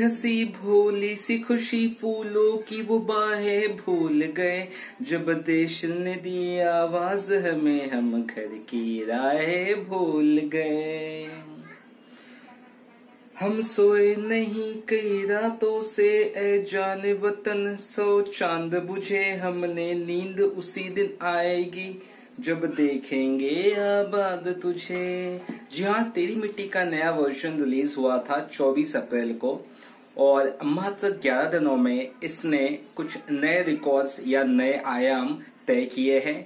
हंसी भोली सी खुशी फूलों की वो बाहें भूल गए। जब देश ने दी आवाज हमें हम घर की राहें भूल गए। हम सोए नहीं कई रातों से ए जाने वतन, सौ चांद बुझे हमने नींद उसी दिन आएगी जब देखेंगे आबाद तुझे। जी हाँ, तेरी मिट्टी का नया वर्जन रिलीज हुआ था 24 अप्रैल को और मात्र 11 दिनों में इसने कुछ नए रिकॉर्ड्स या नए आयाम तय किए हैं।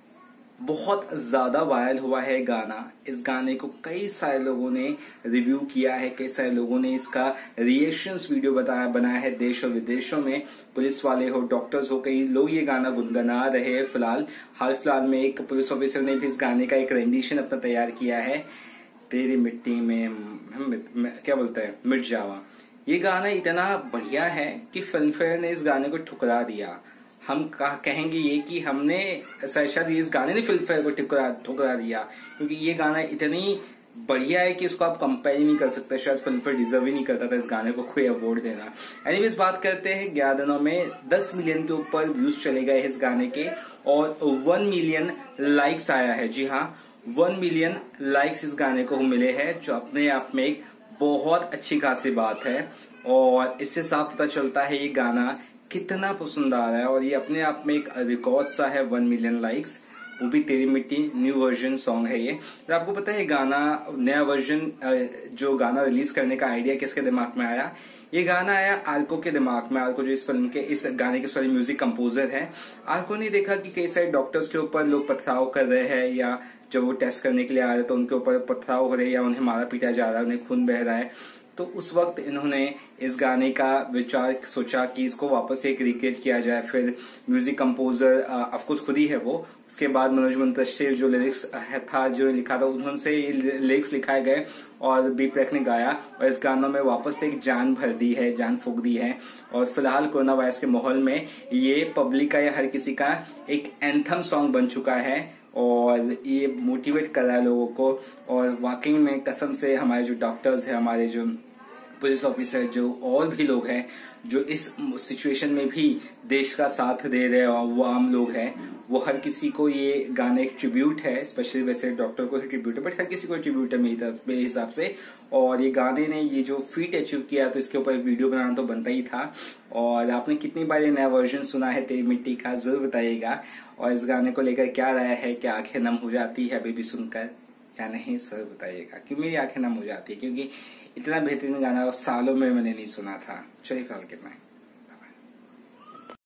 बहुत ज्यादा वायरल हुआ है गाना। इस गाने को कई सारे लोगों ने रिव्यू किया है, कई सारे लोगों ने इसका रिएक्शंस वीडियो बनाया है देश और विदेशों में। पुलिस वाले हो, डॉक्टर्स हो, कई लोग ये गाना गुनगुना रहे हैं। हाल फिलहाल में एक पुलिस ऑफिसर ने भी इस गाने का एक रेंडिशन अपना तैयार किया है, तेरी मिट्टी में क्या बोलते हैं, मिट जावा। ये गाना इतना बढ़िया है कि फिल्मफेयर ने इस गाने को ठुकरा दिया। हम कहेंगे ये कि हमने शायद इस गाने ने फिल्मफेयर को ठुकरा दिया, क्योंकि ये गाना इतनी बढ़िया है कि इसको आप कंपेयर ही नहीं कर सकते। शायद फिल्मफेयर डिजर्व ही नहीं करता था इस गाने को कोई अवार्ड देना। एनीवेज, बात करते हैं 11 दिनों में 10 मिलियन के ऊपर व्यूज चले गए इस गाने के और 1 मिलियन लाइक्स आया है। जी हाँ, 1 मिलियन लाइक्स इस गाने को मिले हैं, जो अपने आप में एक बहुत अच्छी खासी बात है। और इससे साफ पता चलता है ये गाना कितना पसंद आ रहा है और ये अपने आप में एक रिकॉर्ड सा है। 1 मिलियन लाइक्स, वो भी तेरी मिट्टी न्यू वर्जन सॉन्ग है ये। और आपको पता है गाना नया वर्जन, जो गाना रिलीज करने का आइडिया किसके दिमाग में आया? ये गाना आया आर्को के दिमाग में। आर्को जो इस फिल्म के, इस गाने के म्यूजिक कंपोजर है। आर्को ने देखा कि कई सारे डॉक्टर्स के ऊपर लोग पथराव कर रहे हैं, या जब वो टेस्ट करने के लिए आ रहे तो उनके ऊपर पथराव हो रहे हैं या उन्हें मारा पीटा जा रहा है, उन्हें खून बह रहा है। तो उस वक्त इन्होंने इस गाने का विचार सोचा कि इसको वापस एक रिक्रिएट किया जाए। फिर म्यूजिक कंपोजर ऑफकोर्स खुद ही है वो, उसके बाद मनोज मंतश्री जो लिरिक्स था, जो लिखा था, उनसे लिरिक्स लिखाए गए और बी-प्राक ने गाया और इस गानों में वापस एक जान भर दी है, जान फूंक दी है। और फिलहाल कोरोना वायरस के माहौल में ये पब्लिक का या हर किसी का एक एंथम सॉन्ग बन चुका है और ये मोटिवेट कर रहा है लोगों को। और वाकई में कसम से हमारे जो डॉक्टर्स हैं, हमारे जो पुलिस ऑफिसर, जो और भी लोग हैं जो इस सिचुएशन में भी देश का साथ दे रहे हैं, और वो आम लोग हैं, वो हर किसी को ये गाने एक ट्रिब्यूट है। स्पेशली वैसे डॉक्टर को ही ट्रिब्यूट है, बट हर किसी को ट्रिब्यूट है मेरे हिसाब से। और ये गाने ने ये जो फीट अचीव किया, तो इसके ऊपर एक वीडियो बनाना तो बनता ही था। और आपने कितनी बार ये नया वर्जन सुना है तेरी मिट्टी का, जरूर बताइएगा। और इस गाने को लेकर क्या राय है, क्या आंखें नम हो जाती है अभी भी सुनकर या नहीं, जरूर बताइएगा। क्यों मेरी आंखें नम हो जाती है, क्योंकि इतना बेहतरीन गाना सालों में मैंने नहीं सुना था। चलिए फिलहाल कितना है।